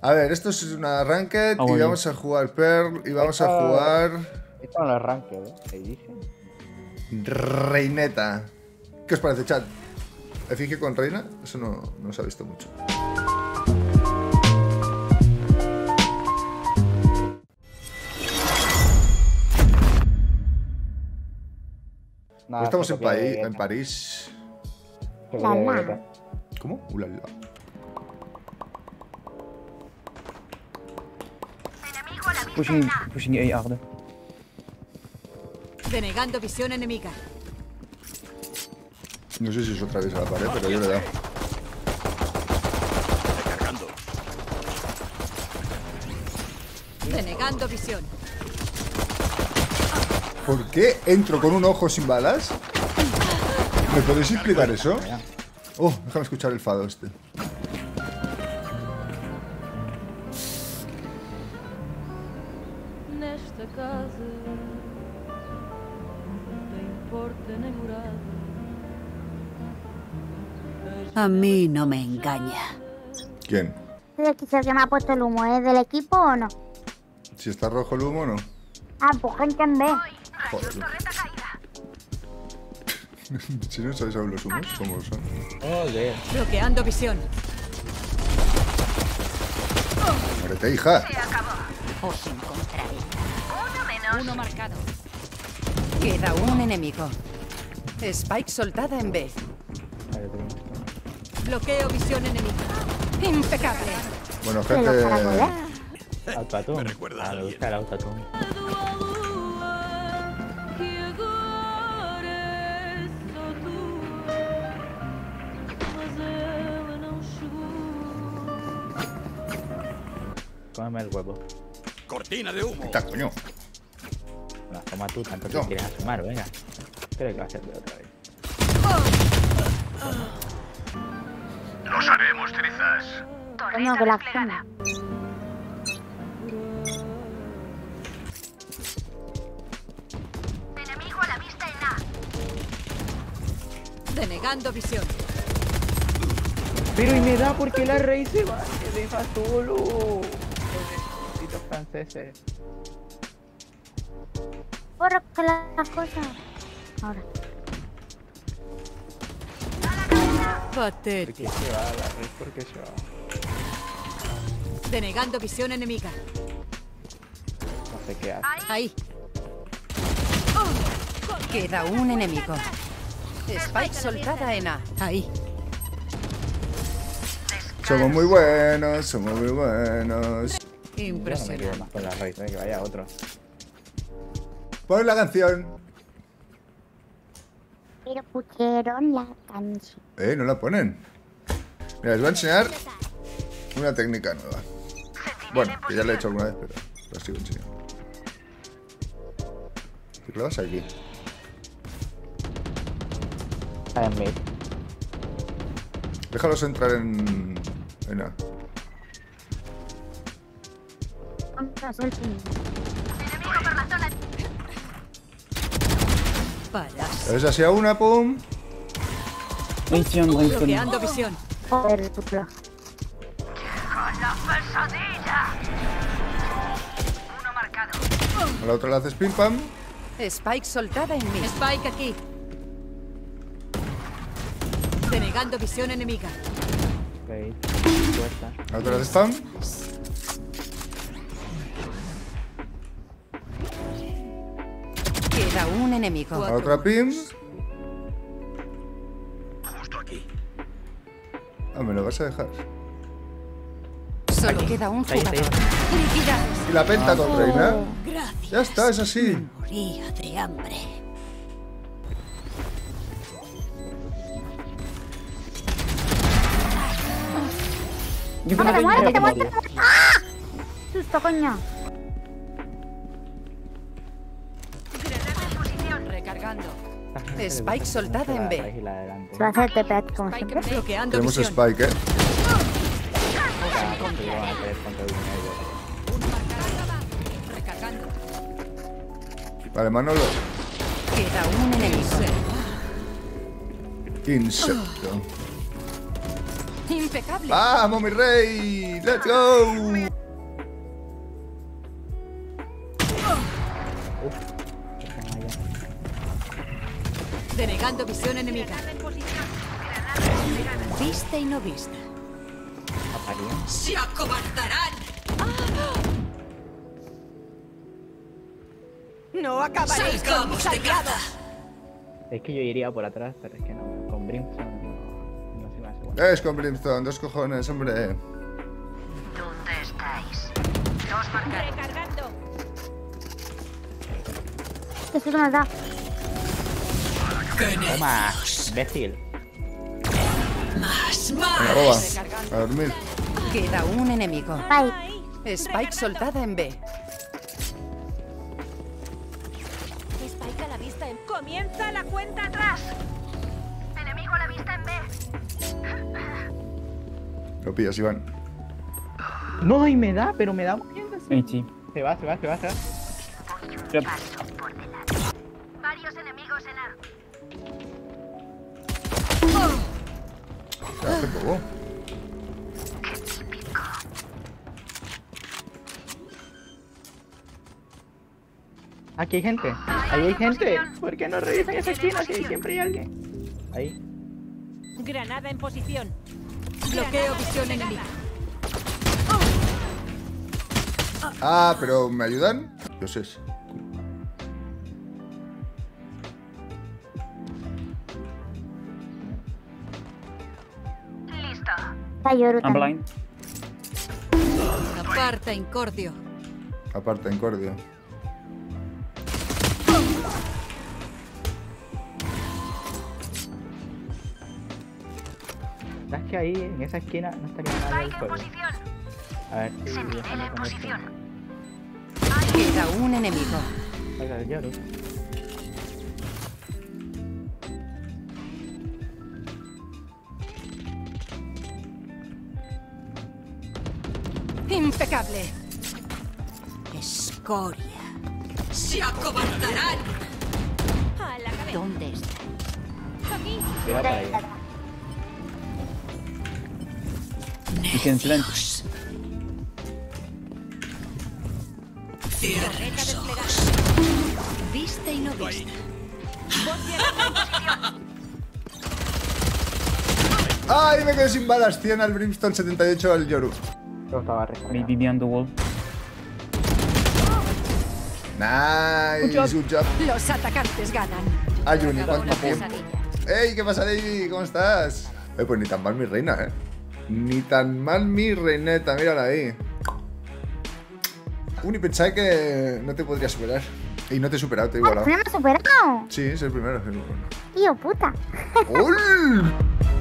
A ver, esto es una ranked y vamos a jugar Pearl y vamos a jugar... Esto no lo arranque, ¿eh? ¿Qué dije? Reineta. ¿Qué os parece, chat? ¿Efigie con reina? Eso no se ha visto mucho. Nada, Estamos se en, copia en París. ¿Cómo? Ulala. Pushing A, Arde. Denegando visión enemiga. No sé si es otra vez a la pared, pero yo le he dado. Recargando. Denegando visión. ¿Por qué entro con un ojo sin balas? ¿Me podéis explicar eso? Oh, déjame escuchar el fado este. Nesta casa tem porta nem morada. A mí no me engaña. ¿Quién? ¿Es el que me ha puesto el humo? ¿Es del equipo o no? Si está rojo el humo o no. Ah, pues gente en B. Joder. Si no sabéis saber los humos, ¿cómo son? Joder. Bloqueando visión. Muérete, hija. Os encontraré. Uno marcado. Queda un enemigo. Spike soltada en B. Bloqueo visión enemiga. Impecable. Bueno, ¿Pero gente... para moler? Autotune. Me recuerda a Ah, me alguien. gusta el autotune. Que agora é só tua, mas ela não chegou. Cómeme el huevo. Cortina de humo. Está, coño. Bueno, toma tú, tanto que No. quieres asomar, venga. Creo que va a ser de otra vez. Los haremos trizas. Coño, que la acción. Denegando visión. Pero y me da porque la rey se va, se deja solo. Pobrecitos franceses. Por que las cosas. Ahora. ¿Por Patético. qué se va la rey? ¿Por qué se va? Denegando visión enemiga. No sé qué hace. Ahí. Queda un enemigo. Spike soltada en A. Ahí. Somos muy buenos, somos muy buenos. Yo no me quedo Impresionante. más con la rey, que vaya otro. Pon la canción. Pero pusieron la canción. No la ponen. Mira, les voy a enseñar una técnica nueva. Bueno, que ya la he hecho alguna vez, pero la sigo enseñando. Te clavas aquí. Está en mid. Déjalos entrar en A. ¿Cuántas el fin? Paras. ¿Ves así a una, pum? Brainstorm, brainstorm. Bloqueando visión. Joder, puto. A la otra le haces pim pam. Spike soltada en mí. Spike aquí. Denegando visión enemiga. Rey. Puerta. A la otra le haces pam. Queda un enemigo. A la otra pim. Justo aquí. Ah, me lo vas a dejar. Solo queda un Ahí, jugador. ahí. Felicidades. Y la penta con reina. Gracias. Ya está, es así. Moría de hambre. You can have ¡Muérete, it. muérete! ¡Ah! Susto, coño. Recargando. Spike soltada en B. La rey y la de adelante. Se va a hacer TP como Spike siempre. bloqueando Tenemos visión. Spike, Ya, porque iban a hacer contra uno y otro. Un marcador. Recargando. Vale, Manolo. Queda un enemigo. Insecto. Impecable. ¡Vamos, mi rey! ¡Let's go! Denegando visión enemiga. Vista y no vista. ¡Se acobardarán! ¡No acabaréis con mis aliados! Es que yo iría por atrás, pero es que no. Con Brimstone no se me hace bueno. Es con Brimstone, 2 cojones, hombre. ¿Dónde estáis? Los marcaré. Recargando. ¿Qué susto me has dado? Toma, imbécil. Venga, boba. A dormir. Queda un enemigo. Bye. Spike soltada en B. Spike a la vista en... ¡Comienza la cuenta atrás! Enemigo a la vista en B. Lo pillas, Iván. No, y me da, pero me da muriendo así. 80. Se va. Yep. Varios enemigos en A. ¿Qué hace, bobo? Aquí hay gente. Ahí hay gente. ¿Por qué no revisan esa esquina si siempre hay alguien? Ahí. Granada en posición. Bloqueo visión enemiga. Ah, pero ¿me ayudan? Dioses. Está lloro I'm también. blind. Aparta incordio. Aparte, en cordio. ¿Sabes que ahí, en esa esquina, no estaría mal el juego? A ver si déjame con esto. Queda un enemigo. Salga el Yoru. Impecable. Escoria. Se acobardarán. A la cabeza. ¿Dónde está? Aquí. Cuidado para allá. You can plant. Torreta desplegada. Vista y no vista. ¡Ay! Me quedé sin balas. 100 al Brimstone, 78 al Yoru. Todo estaba recargado. Maybe beyond the wall. Nice. Good job. Los atacantes ganan. Ayuni, ¿cuánto Una tiempo? pesadilla. ¡Ey! ¿Qué pasa, Davey? ¿Cómo estás? Pues ni tan mal mi reina, ¿eh? Ni tan mal mi reineta. Mírala ahí. Uni, pensaba que no te podría superar. Y no te he superado, te he igualado. ¿No me has superado? Sí, es el primero. Tío, puta. ¡Ul!